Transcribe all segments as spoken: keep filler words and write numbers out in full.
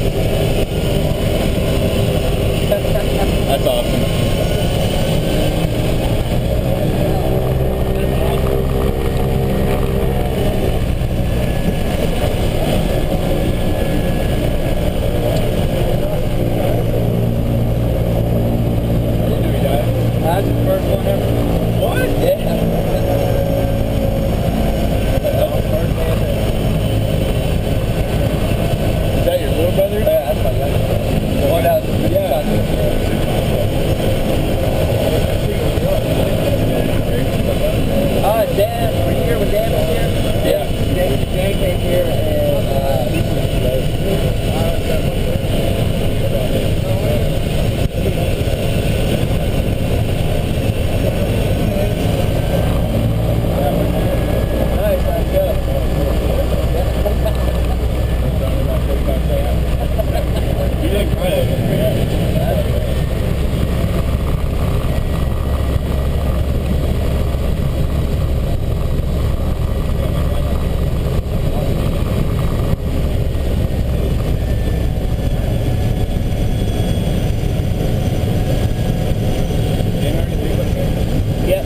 That's awesome. That's the first one ever. What? Yeah. That's the first one ever. Is that your little brother? Yeah, that's my youngest. The one out there. Yeah. Uh, Dan, were you here when Dan was here? Yeah. Dan, Dan came here and, uh, nice, nice job. You did great. Yep.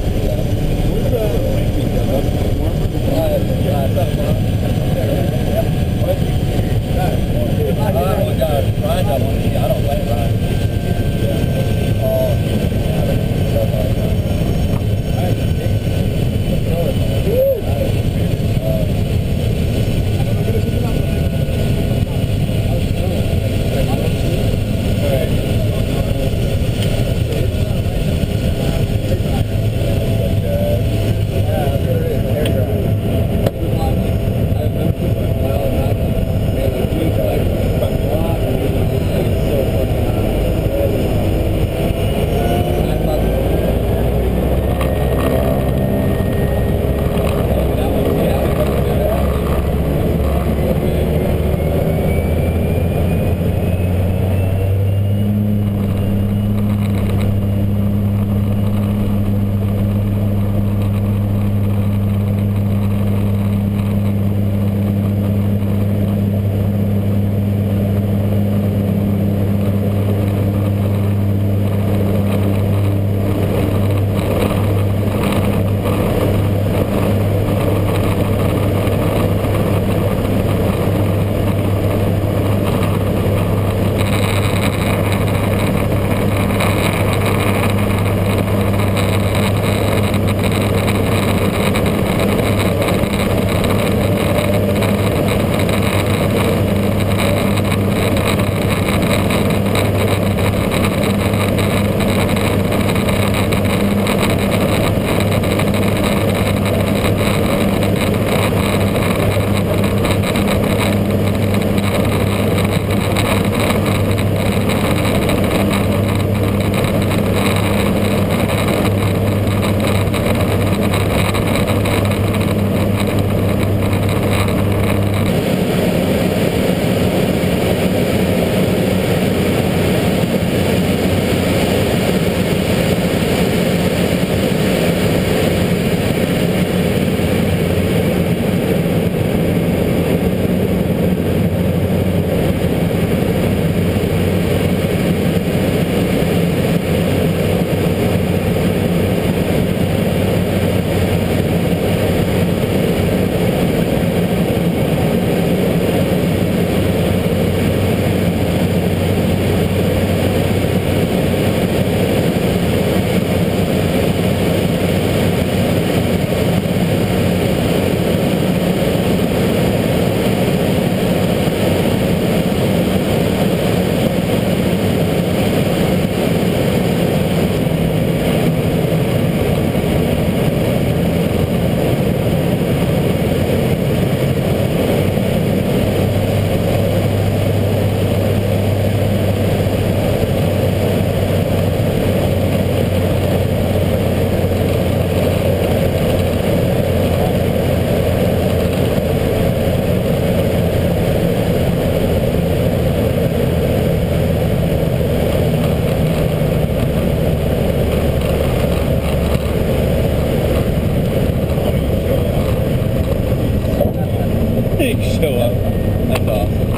Show up. That's awesome.